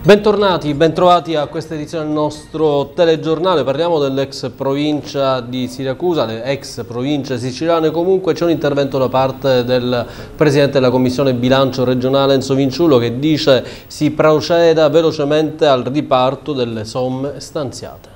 Bentornati, bentrovati a questa edizione del nostro telegiornale. Parliamo dell'ex provincia di Siracusa, le ex province siciliane. Comunque c'è un intervento da parte del Presidente della Commissione Bilancio regionale Enzo Vinciullo che dice si proceda velocemente al riparto delle somme stanziate.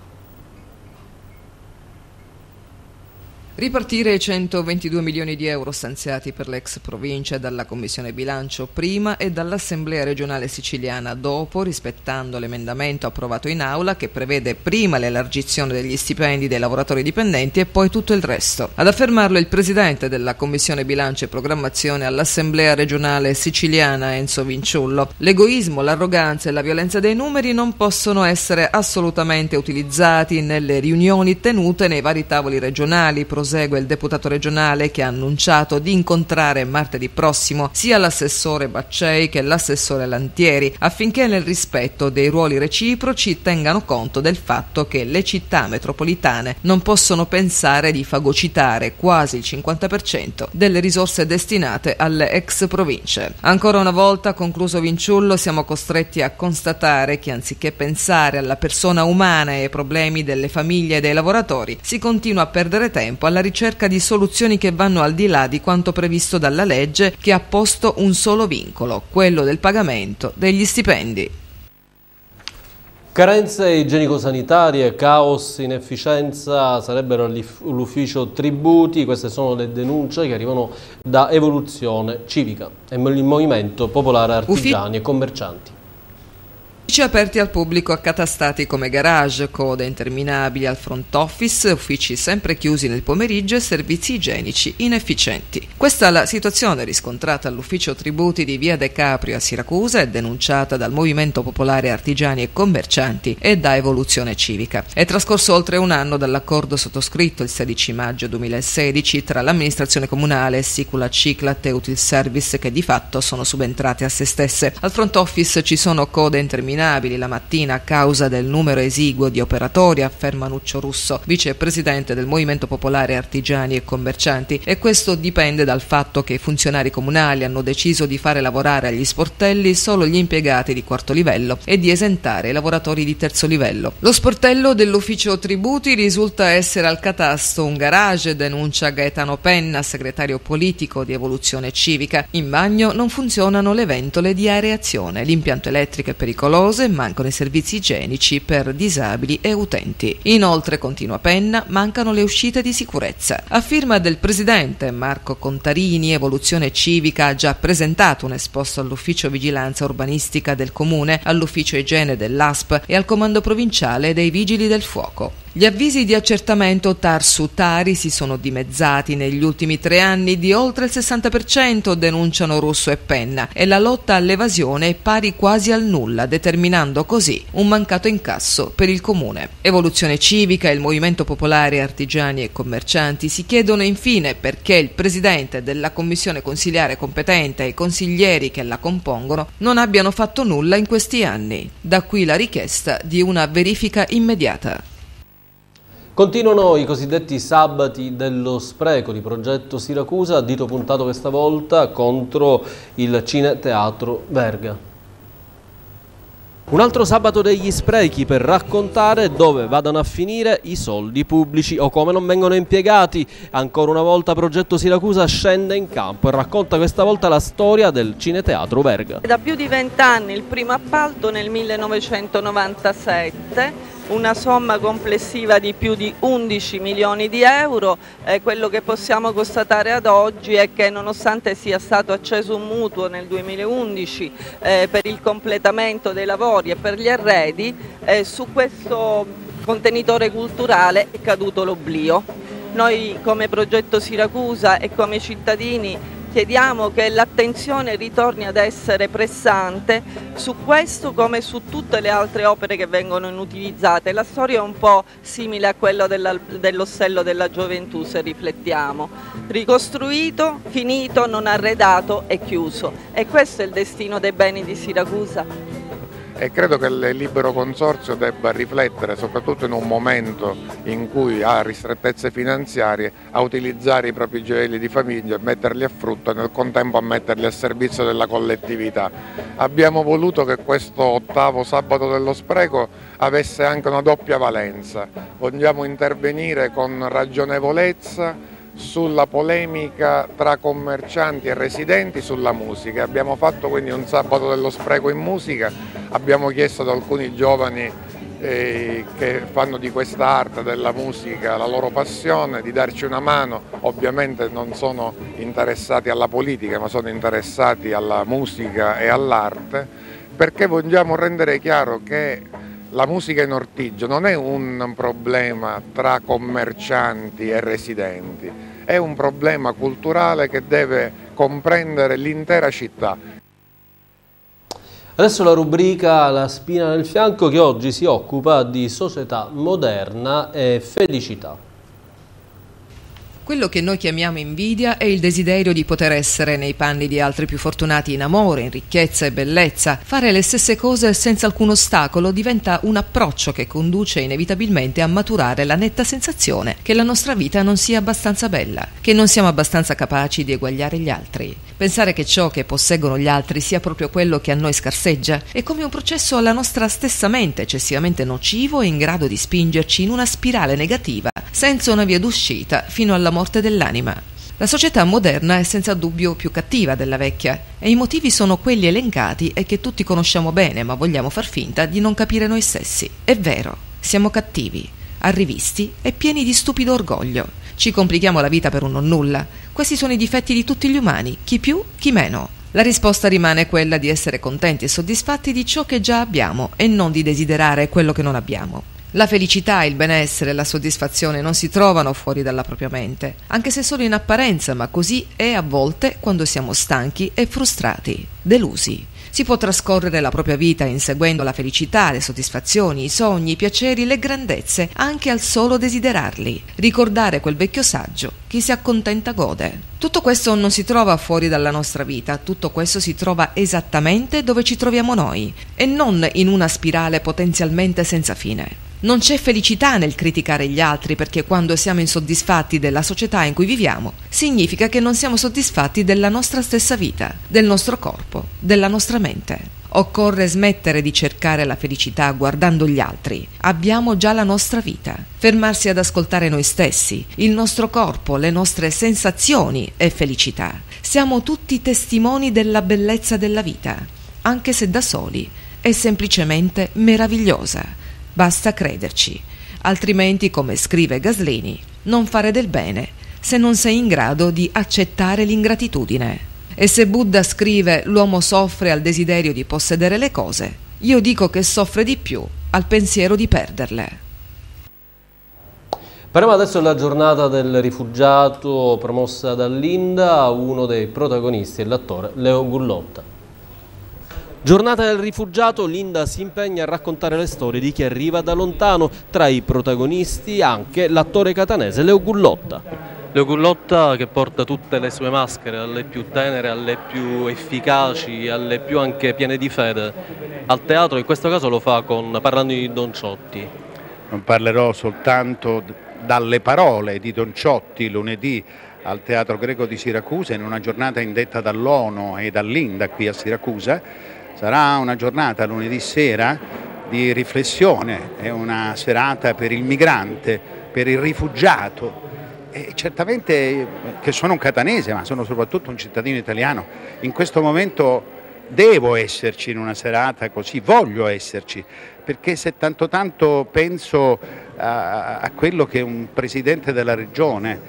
Ripartire i 122 milioni di euro stanziati per l'ex provincia dalla Commissione Bilancio prima e dall'Assemblea regionale siciliana dopo, rispettando l'emendamento approvato in aula che prevede prima l'elargizione degli stipendi dei lavoratori dipendenti e poi tutto il resto. Ad affermarlo il Presidente della Commissione Bilancio e Programmazione all'Assemblea regionale siciliana Enzo Vinciullo. L'egoismo, l'arroganza e la violenza dei numeri non possono essere assolutamente utilizzati nelle riunioni tenute nei vari tavoli regionali. Prosegue il deputato regionale che ha annunciato di incontrare martedì prossimo sia l'assessore Baccei che l'assessore Lantieri affinché nel rispetto dei ruoli reciproci tengano conto del fatto che le città metropolitane non possono pensare di fagocitare quasi il 50% delle risorse destinate alle ex province. Ancora una volta, concluso Vinciullo, siamo costretti a constatare che anziché pensare alla persona umana e ai problemi delle famiglie e dei lavoratori, si continua a perdere tempo alla ricerca di soluzioni che vanno al di là di quanto previsto dalla legge che ha posto un solo vincolo, quello del pagamento degli stipendi. Carenze igienico-sanitarie, caos, inefficienza sarebbero l'ufficio tributi. Queste sono le denunce che arrivano da Evoluzione Civica e il Movimento Popolare Artigiani e Commercianti. Uffici aperti al pubblico accatastati come garage, code interminabili al front office, uffici sempre chiusi nel pomeriggio e servizi igienici inefficienti. Questa è la situazione riscontrata all'ufficio tributi di Via De Caprio a Siracusa e denunciata dal Movimento Popolare Artigiani e Commercianti e da Evoluzione Civica. È trascorso oltre un anno dall'accordo sottoscritto il 16 maggio 2016 tra l'amministrazione comunale, Sicula Ciclat e Util Service che di fatto sono subentrate a se stesse. Al front office ci sono code interminabili la mattina a causa del numero esiguo di operatori, afferma Nuccio Russo, vicepresidente del Movimento Popolare Artigiani e Commercianti, e questo dipende dal fatto che i funzionari comunali hanno deciso di fare lavorare agli sportelli solo gli impiegati di quarto livello e di esentare i lavoratori di terzo livello. Lo sportello dell'ufficio tributi risulta essere al catasto un garage, denuncia Gaetano Penna, segretario politico di Evoluzione Civica. In bagno non funzionano le ventole di areazione, l'impianto elettrico è pericoloso, mancano i servizi igienici per disabili e utenti. Inoltre, continua Penna, mancano le uscite di sicurezza. A firma del presidente Marco Contarini, Evoluzione Civica ha già presentato un esposto all'ufficio vigilanza urbanistica del comune, all'ufficio igiene dell'ASP e al comando provinciale dei vigili del fuoco. Gli avvisi di accertamento TAR-su-Tari si sono dimezzati negli ultimi 3 anni di oltre il 60%, denunciano Russo e Penna, e la lotta all'evasione è pari quasi al nulla, determinando così un mancato incasso per il comune. Evoluzione Civica e il Movimento Popolare Artigiani e Commercianti si chiedono infine perché il presidente della commissione consiliare competente e i consiglieri che la compongono non abbiano fatto nulla in questi anni. Da qui la richiesta di una verifica immediata. Continuano i cosiddetti sabati dello spreco di Progetto Siracusa, dito puntato questa volta contro il Cineteatro Verga. Un altro sabato degli sprechi per raccontare dove vadano a finire i soldi pubblici o come non vengono impiegati. Ancora una volta Progetto Siracusa scende in campo e racconta questa volta la storia del Cineteatro Verga. Da più di 20 anni il primo appalto nel 1997, una somma complessiva di più di 11 milioni di euro. Quello che possiamo constatare ad oggi è che nonostante sia stato acceso un mutuo nel 2011 per il completamento dei lavori e per gli arredi, su questo contenitore culturale è caduto l'oblio. Noi come Progetto Siracusa e come cittadini chiediamo che l'attenzione ritorni ad essere pressante su questo come su tutte le altre opere che vengono inutilizzate. La storia è un po' simile a quella dell'Ostello della Gioventù, se riflettiamo. Ricostruito, finito, non arredato e chiuso. E questo è il destino dei beni di Siracusa. e credo che il libero consorzio debba riflettere, soprattutto in un momento in cui ha ristrettezze finanziarie, a utilizzare i propri gioielli di famiglia, metterli a frutto e nel contempo a metterli a servizio della collettività. Abbiamo voluto che questo 8° sabato dello spreco avesse anche una doppia valenza. Vogliamo intervenire con ragionevolezza sulla polemica tra commercianti e residenti sulla musica. Abbiamo fatto quindi un sabato dello spreco in musica, abbiamo chiesto ad alcuni giovani che fanno di questa arte della musica la loro passione di darci una mano. Ovviamente non sono interessati alla politica, ma sono interessati alla musica e all'arte, perché vogliamo rendere chiaro che la musica in Ortigia non è un problema tra commercianti e residenti, è un problema culturale che deve comprendere l'intera città. Adesso la rubrica La spina nel fianco, che oggi si occupa di società moderna e felicità. Quello che noi chiamiamo invidia è il desiderio di poter essere nei panni di altri più fortunati in amore, in ricchezza e bellezza. Fare le stesse cose senza alcun ostacolo diventa un approccio che conduce inevitabilmente a maturare la netta sensazione che la nostra vita non sia abbastanza bella, che non siamo abbastanza capaci di eguagliare gli altri. Pensare che ciò che posseggono gli altri sia proprio quello che a noi scarseggia è come un processo alla nostra stessa mente eccessivamente nocivo e in grado di spingerci in una spirale negativa senza una via d'uscita fino alla morte dell'anima. La società moderna è senza dubbio più cattiva della vecchia e i motivi sono quelli elencati e che tutti conosciamo bene, ma vogliamo far finta di non capire noi stessi. È vero, siamo cattivi, arrivisti e pieni di stupido orgoglio. Ci complichiamo la vita per un nonnulla. Questi sono i difetti di tutti gli umani, chi più, chi meno. La risposta rimane quella di essere contenti e soddisfatti di ciò che già abbiamo e non di desiderare quello che non abbiamo. La felicità, il benessere e la soddisfazione non si trovano fuori dalla propria mente, anche se solo in apparenza, ma così è a volte quando siamo stanchi e frustrati, delusi. Si può trascorrere la propria vita inseguendo la felicità, le soddisfazioni, i sogni, i piaceri, le grandezze, anche al solo desiderarli. Ricordare quel vecchio saggio: chi si accontenta gode. Tutto questo non si trova fuori dalla nostra vita, tutto questo si trova esattamente dove ci troviamo noi, e non in una spirale potenzialmente senza fine. Non c'è felicità nel criticare gli altri, perché quando siamo insoddisfatti della società in cui viviamo, significa che non siamo soddisfatti della nostra stessa vita, del nostro corpo, della nostra mente. Occorre smettere di cercare la felicità guardando gli altri. Abbiamo già la nostra vita. Fermarsi ad ascoltare noi stessi, il nostro corpo, le nostre sensazioni e felicità. Siamo tutti testimoni della bellezza della vita, anche se da soli. È semplicemente meravigliosa. Basta crederci, altrimenti, come scrive Gaslini, non fare del bene se non sei in grado di accettare l'ingratitudine. E se Buddha scrive l'uomo soffre al desiderio di possedere le cose, io dico che soffre di più al pensiero di perderle. Parliamo adesso della giornata del rifugiato promossa dall'Inda. Uno dei protagonisti è l'attore Leo Gullotta. Giornata del rifugiato, l'Inda si impegna a raccontare le storie di chi arriva da lontano. Tra i protagonisti anche l'attore catanese Leo Gullotta. Leo Gullotta che porta tutte le sue maschere, dalle più tenere alle più efficaci, alle più anche piene di fede, al teatro. In questo caso lo fa parlando di Don Ciotti. Non parlerò soltanto dalle parole di Don Ciotti lunedì al Teatro Greco di Siracusa, in una giornata indetta dall'ONU e dall'Inda qui a Siracusa. Sarà una giornata lunedì sera di riflessione, è una serata per il migrante, per il rifugiato. E certamente che sono un catanese, ma sono soprattutto un cittadino italiano. In questo momento devo esserci in una serata così, voglio esserci, perché se tanto penso a quello che un presidente della regione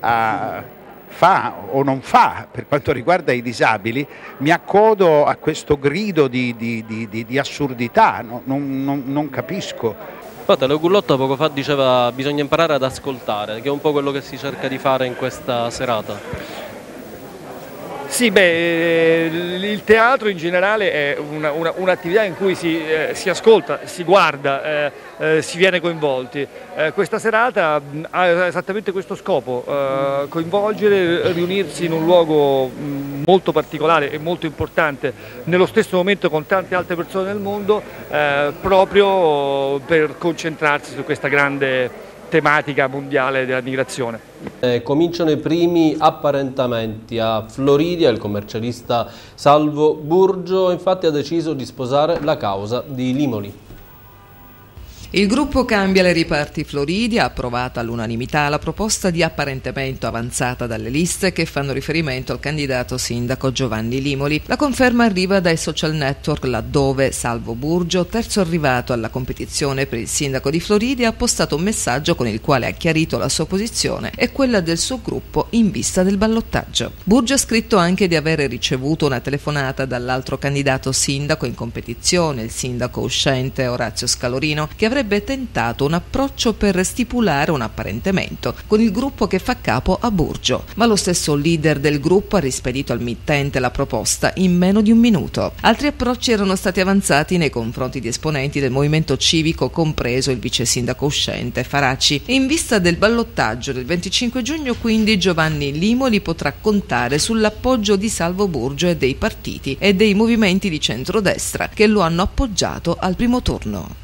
fa o non fa per quanto riguarda i disabili, mi accodo a questo grido di assurdità, non capisco. Infatti Leo Gullotta poco fa diceva bisogna imparare ad ascoltare, che è un po' quello che si cerca di fare in questa serata. Sì, il teatro in generale è un'attività in cui si ascolta, si guarda, si viene coinvolti. Questa serata ha esattamente questo scopo, coinvolgere, riunirsi in un luogo molto particolare e molto importante, nello stesso momento con tante altre persone del mondo, proprio per concentrarsi su questa grande tematica mondiale della migrazione. Cominciano i primi apparentamenti a Floridia. Il commercialista Salvo Burgio infatti ha deciso di sposare la causa di Limoli. Il gruppo Cambia le Riparti Floridia ha approvato all'unanimità la proposta di apparentamento avanzata dalle liste che fanno riferimento al candidato sindaco Giovanni Limoli. La conferma arriva dai social network, laddove Salvo Burgio, terzo arrivato alla competizione per il sindaco di Floridia, ha postato un messaggio con il quale ha chiarito la sua posizione e quella del suo gruppo in vista del ballottaggio. Burgio ha scritto anche di aver ricevuto una telefonata dall'altro candidato sindaco in competizione, il sindaco uscente Orazio Scalorino, che avrebbe tentato un approccio per stipulare un apparentamento con il gruppo che fa capo a Burgio, ma lo stesso leader del gruppo ha rispedito al mittente la proposta in meno di un minuto. Altri approcci erano stati avanzati nei confronti di esponenti del movimento civico, compreso il vice sindaco uscente Faraci. In vista del ballottaggio del 25 giugno, quindi, Giovanni Limoli potrà contare sull'appoggio di Salvo Burgio e dei partiti e dei movimenti di centrodestra che lo hanno appoggiato al primo turno.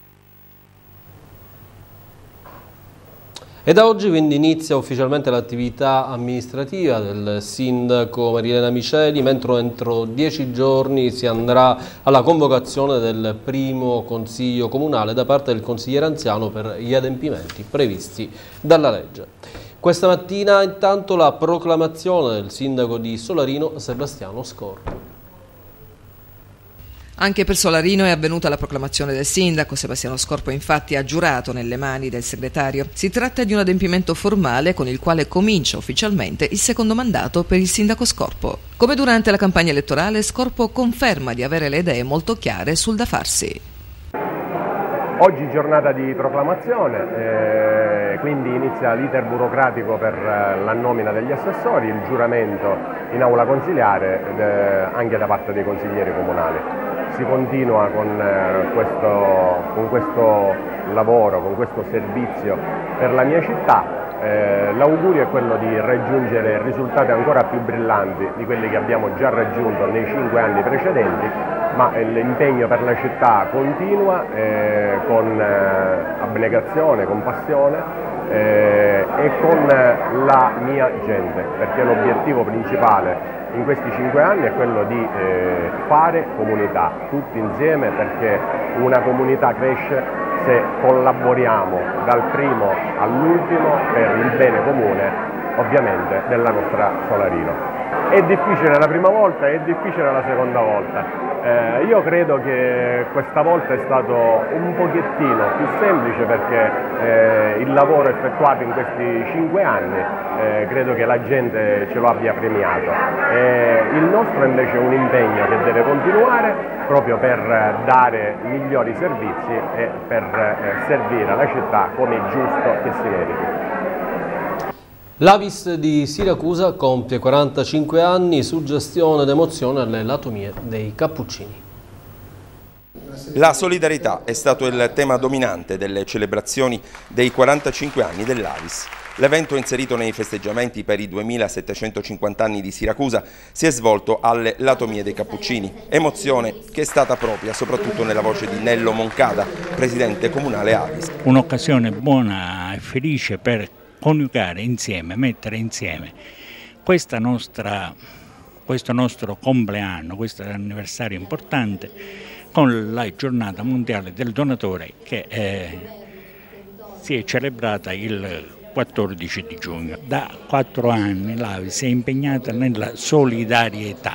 E da oggi quindi inizia ufficialmente l'attività amministrativa del sindaco Marilena Miceli, mentre entro 10 giorni si andrà alla convocazione del primo consiglio comunale da parte del consigliere anziano per gli adempimenti previsti dalla legge. Questa mattina intanto la proclamazione del sindaco di Solarino Sebastiano Scorpio. Anche per Solarino è avvenuta la proclamazione del sindaco. Sebastiano Scorpio infatti ha giurato nelle mani del segretario. Si tratta di un adempimento formale con il quale comincia ufficialmente il secondo mandato per il sindaco Scorpio. Come durante la campagna elettorale, Scorpio conferma di avere le idee molto chiare sul da farsi. Oggi giornata di proclamazione, quindi inizia l'iter burocratico per la nomina degli assessori, il giuramento in aula consiliare anche da parte dei consiglieri comunali. Si continua con questo lavoro, con questo servizio per la mia città. L'augurio è quello di raggiungere risultati ancora più brillanti di quelli che abbiamo già raggiunto nei 5 anni precedenti, ma l'impegno per la città continua con abnegazione, con passione e con la mia gente, perché l'obiettivo principale in questi 5 anni è quello di fare comunità, tutti insieme, perché una comunità cresce se collaboriamo dal primo all'ultimo per il bene comune, ovviamente, della nostra Solarino. È difficile la prima volta, è difficile la seconda volta. Io credo che questa volta è stato un pochettino più semplice perché il lavoro effettuato in questi 5 anni credo che la gente ce lo abbia premiato. Il nostro invece è un impegno che deve continuare proprio per dare migliori servizi e per servire la città come è giusto che si meriti. L'Avis di Siracusa compie 45 anni, suggestione ed emozione alle latomie dei Cappuccini. La solidarietà è stato il tema dominante delle celebrazioni dei 45 anni dell'Avis. L'evento, inserito nei festeggiamenti per i 2750 anni di Siracusa, si è svolto alle Latomie dei Cappuccini, emozione che è stata propria soprattutto nella voce di Nello Moncada, presidente comunale Avis. Un'occasione buona e felice per coniugare insieme, mettere insieme questo nostro compleanno, questo anniversario importante, con la giornata mondiale del donatore che si è celebrata il 14 di giugno. Da 4 anni l'Avis si è impegnata nella solidarietà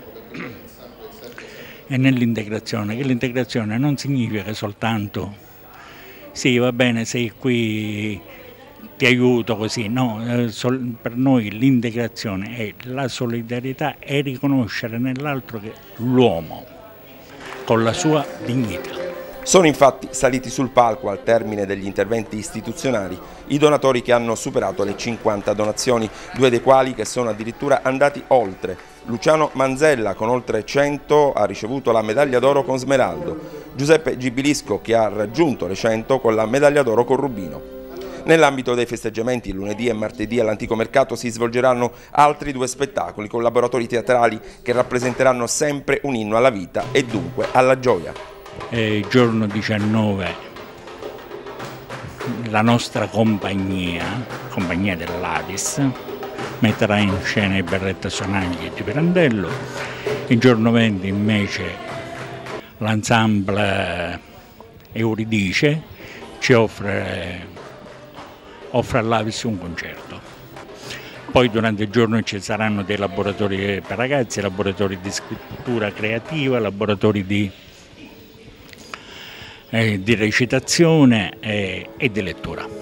e nell'integrazione, che l'integrazione non significa soltanto sì, va bene, sei qui, ti aiuto così, no, per noi l'integrazione è la solidarietà e riconoscere nell'altro l'uomo con la sua dignità. Sono infatti saliti sul palco al termine degli interventi istituzionali i donatori che hanno superato le 50 donazioni, 2 dei quali che sono addirittura andati oltre. Luciano Manzella con oltre 100 ha ricevuto la medaglia d'oro con smeraldo, Giuseppe Gibilisco che ha raggiunto le 100 con la medaglia d'oro con rubino. Nell'ambito dei festeggiamenti lunedì e martedì all'Antico Mercato si svolgeranno altri 2 spettacoli con laboratori teatrali che rappresenteranno sempre un inno alla vita e dunque alla gioia. Il giorno 19 la nostra compagnia dell'Avis, metterà in scena i Berretta Sonagli di Pirandello. Il giorno 20 invece l'ensemble Euridice ci offre all'Avis un concerto. Poi durante il giorno ci saranno dei laboratori per ragazzi, laboratori di scrittura creativa, laboratori di recitazione e di lettura.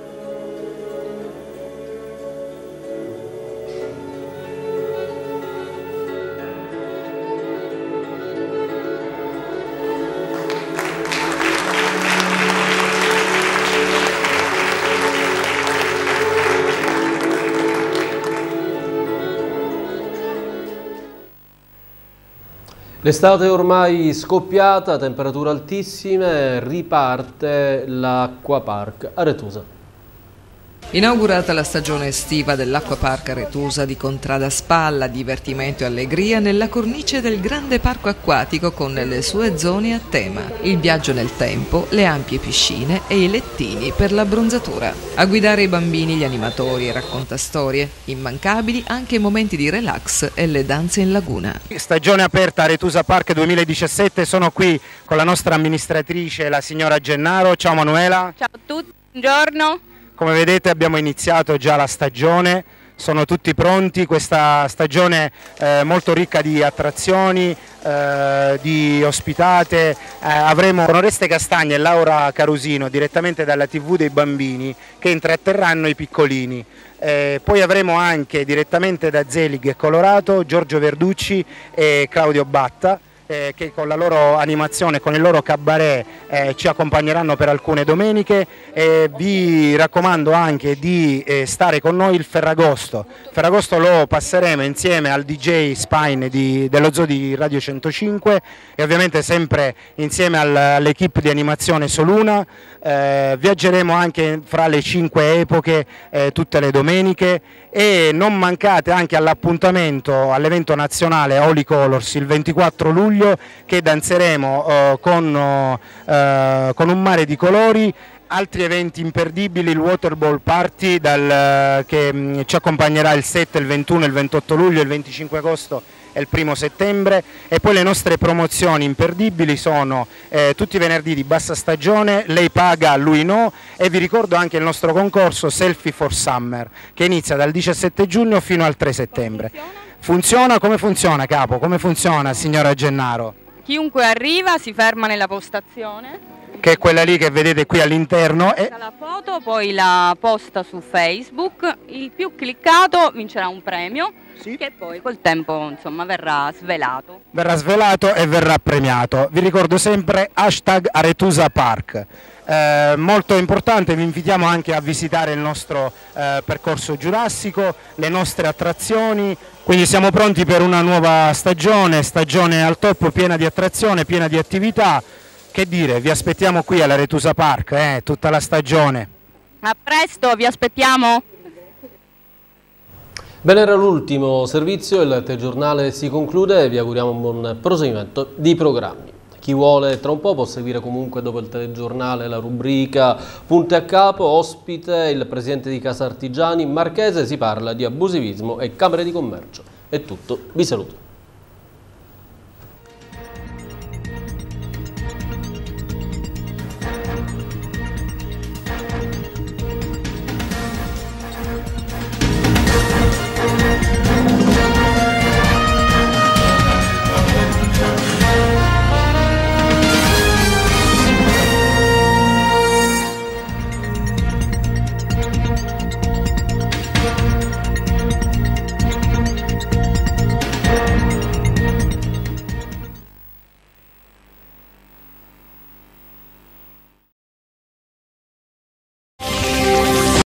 L'estate è ormai scoppiata, temperature altissime, riparte l'Acquapark a Retusa. Inaugurata la stagione estiva dell'Acquapark Retusa di Contrada Spalla, divertimento e allegria nella cornice del grande parco acquatico con le sue zone a tema, il viaggio nel tempo, le ampie piscine e i lettini per l'abbronzatura. A guidare i bambini, gli animatori e raccontastorie, immancabili anche i momenti di relax e le danze in laguna. Stagione aperta a Retusa Park 2017, sono qui con la nostra amministratrice, la signora Gennaro. Ciao Manuela. Ciao a tutti, buongiorno. Come vedete abbiamo iniziato già la stagione, sono tutti pronti, questa stagione molto ricca di attrazioni, di ospitate. Avremo Oreste Castagna e Laura Carusino direttamente dalla TV dei bambini che intratterranno i piccolini. Poi avremo anche direttamente da Zelig e Colorato Giorgio Verducci e Claudio Batta, che con la loro animazione, con il loro cabaret ci accompagneranno per alcune domeniche. Vi raccomando anche di stare con noi il Ferragosto. Ferragosto lo passeremo insieme al DJ Spine dello Zoo di Radio 105 e ovviamente sempre insieme all'equipe di animazione Soluna. Viaggeremo anche fra le 5 epoche tutte le domeniche e non mancate anche all'appuntamento all'evento nazionale Holy Colors il 24 luglio che danzeremo con un mare di colori. Altri eventi imperdibili, il Waterball Party che ci accompagnerà il 7, il 21, il 28 luglio, il 25 agosto e il 1 settembre, e poi le nostre promozioni imperdibili sono tutti i venerdì di bassa stagione, lei paga, lui no, e vi ricordo anche il nostro concorso Selfie for Summer che inizia dal 17 giugno fino al 3 settembre. Funziona? Come funziona, capo? Come funziona, signora Gennaro? Chiunque arriva si ferma nella postazione, che è quella lì che vedete qui all'interno, e la foto poi la posta su Facebook, il più cliccato vincerà un premio, sì, che poi col tempo insomma verrà svelato. Verrà svelato e verrà premiato. Vi ricordo sempre #AretusaPark. Molto importante, vi invitiamo anche a visitare il nostro percorso giurassico, le nostre attrazioni, quindi siamo pronti per una nuova stagione al top, piena di attrazione, piena di attività. Che dire, vi aspettiamo qui alla Retusa Park, tutta la stagione. A presto, vi aspettiamo. Bene, era l'ultimo servizio, il telegiornale si conclude e vi auguriamo un buon proseguimento di programmi. Chi vuole tra un po' può seguire comunque dopo il telegiornale la rubrica Punte a Capo, ospite il presidente di Casa Artigiani Marchese, si parla di abusivismo e camere di commercio. È tutto, vi saluto.